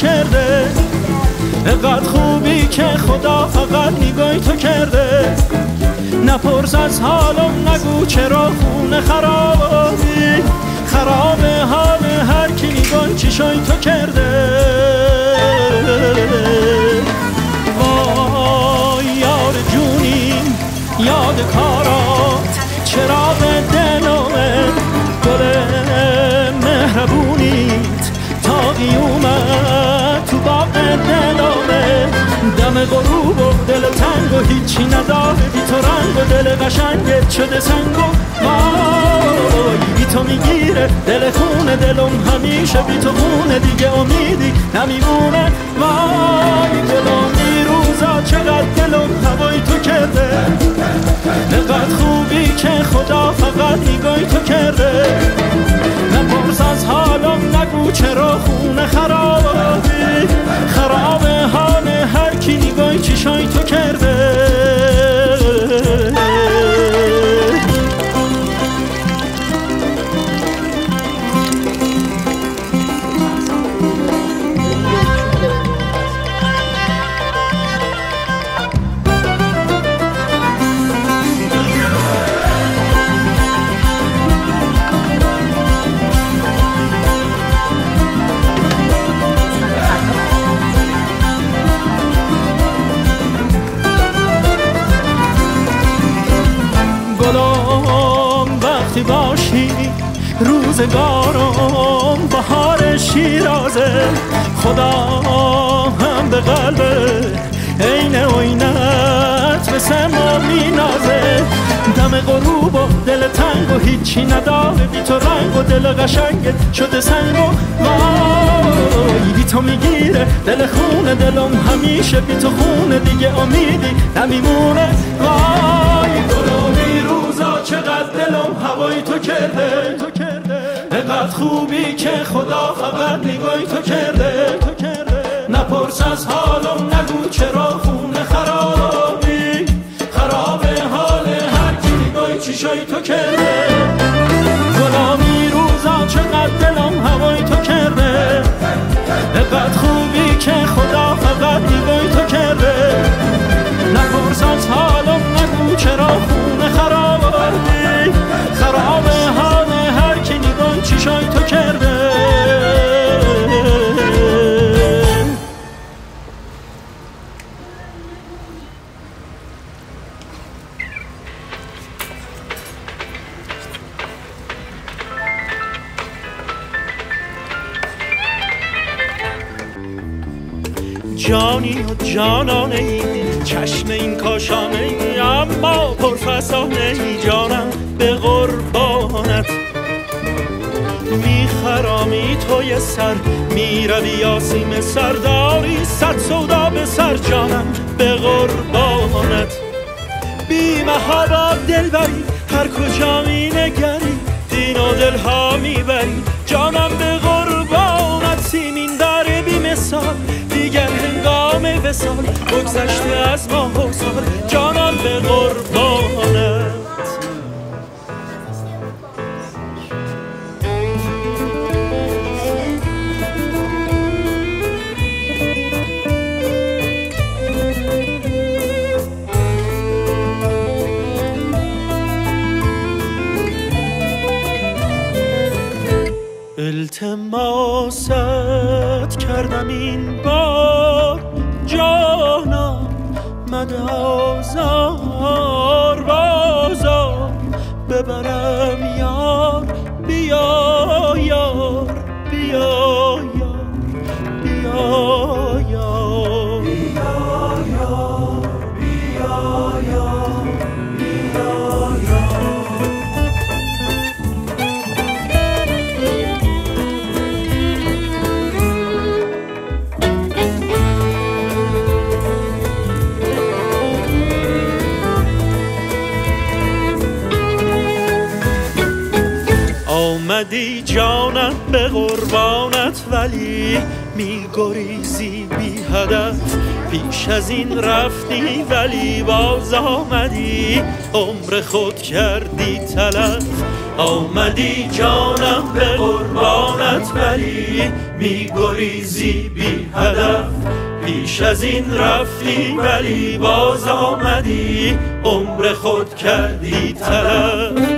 کرده. اینقدر خوبی که خدا فقط نگاهی تو کرده. نپرس از حالم، نگو چرا خونه خرابی. خراب حال هر کی نگاه چشای تو کرده. وای یار جونی، یاد کارات، چراغ دلمه، گل مهربونیت تا قیومت تو باغ دلمه. دم غروب و دل تنگ و هیچی نداره بی تو رنگ و دل قشنگت شده سنگ و وای بی تو میگیره دل خونه دلم همیشه بی تو خونه دیگه امیدی نمیمونه. وای دلم روزا چقدر دلم هوای تو کرده. نقدر خوبی که خدا فقط نگاهی تو کرده. نپرس از حالم، نگو چرا خونه خرابی. خراب حال هر کی نگاهی چشای تو کرده. وقتی باشی روزگارم بهار شیرازه. خدا هم به قلب عین عینت به سما مینازه. دم غروب و دل تنگ و هیچی نداره بی تو رنگ و دل قشنگت شده سنگ و وای بی تو میگیره دل خونه دلم همیشه بی تو خونه دیگه امیدی نمیمونه. وای گلومی روزا چقدر دلم هوای تو کرده. اینقدر خوبی که خدا فقط نگاهی تو کرده. نپرس از حالم، نگو چرا خونه خرابی. خراب حال هر کی نگاهی چشای تو کرده. غلامی روزا چقدر دلم هوای تو کرده. اینقدر خوبی که خدا فقط نگاهی تو کرده. نپرس از حالم، نگو چرا خونه خرابی. خراب حال هر کی نگاهی چشای تو کرده. جانی و جانانه ای، چشم این کاشانه ای، اما پرفسانه ای. جانم به قربانت میخرامی توی سر، میروی آسیم سرداری صد سودا به سر. جانم به قربانت بی محابا دل بری، هر کجا می نگری دین و دل ها میبری. جانم به قربانت سیمین داره بی مثال، دیگر هنگام وصال بگذشته از ماه و سال. جانم به قربانت. التماست کردم این بار جانم مده آزار بازار ببرم یار. بیا یار بیا یار بیا یار بیا یار بیا یار بیا یار. آمدی جانم به قربانت ولی میگریزی بی هدف. پیش از این رفتی ولی باز آمدی، عمر خود کردی تلف. آمدی جانم به قربانت ولی می گریزی بی هدف پیش از این رفتی ولی باز آمدی عمر خود کردی تلف